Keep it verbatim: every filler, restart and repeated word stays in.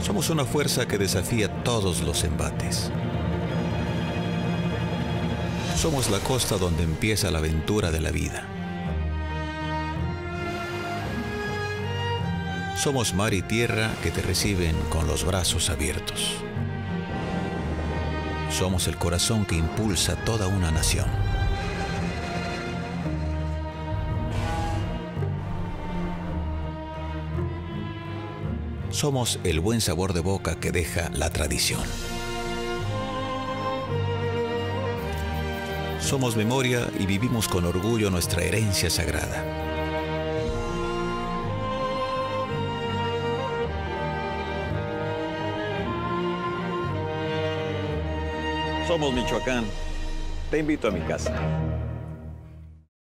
Somos una fuerza que desafía todos los embates. Somos la costa donde empieza la aventura de la vida. Somos mar y tierra que te reciben con los brazos abiertos. Somos el corazón que impulsa toda una nación. Somos el buen sabor de boca que deja la tradición. Somos memoria y vivimos con orgullo nuestra herencia sagrada. Somos Michoacán. Te invito a mi casa.